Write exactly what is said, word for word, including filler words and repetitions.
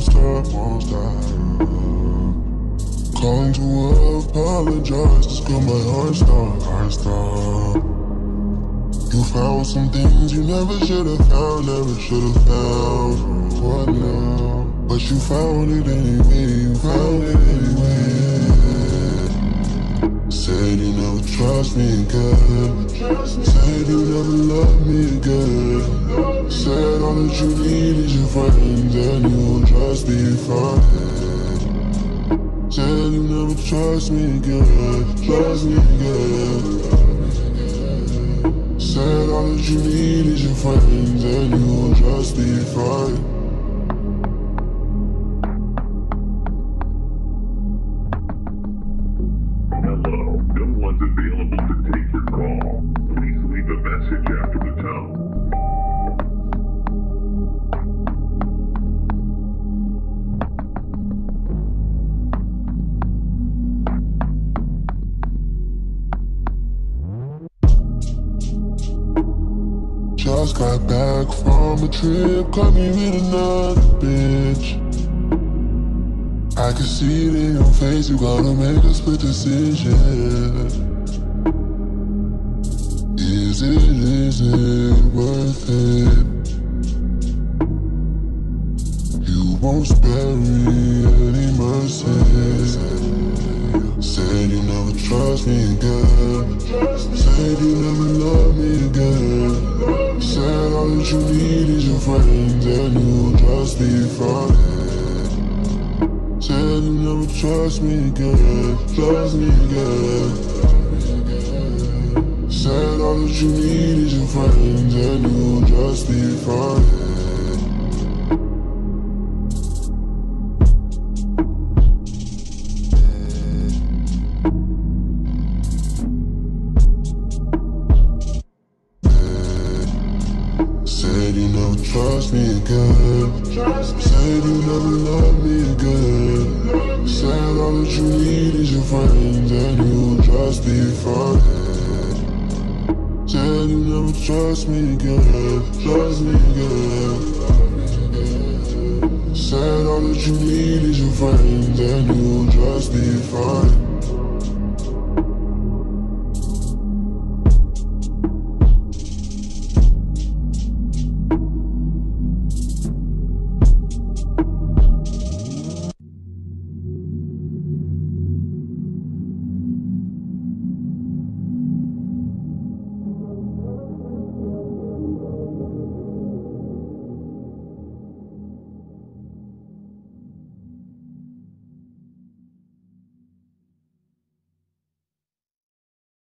stop, won't stop. Calling to apologize, just got my heart stopped, heart stopped. You found some things you never should've found, never should've found. What now? But you found it anyway, you found it anyway. Said you never trust me again. Said you never love me again. Said all that you need is your friends and you'll just be fine. Said you never trust me again, trust me again. Said all that you need is your friends and you'll just be fine. Hello, no one's available to take your call. Please leave a message after the tone. Just got back from a trip, caught me with another bitch. I can see it in your face, you gotta make a split decision. Is it, is it worth it? You won't spare me any mercy. Said you never trust me again. Said you never love me again. Said all that you need is your friends and you'll just be fine. Said you never trust me again, trust me again. Said all that you need is your friends and you'll just be fine. Said you never trust me again. Said you never love me again. Said all that you need is your friends and you'll just be fine. Said you never trust me again, trust me again. Said all that you need is your friends and you'll just be fine.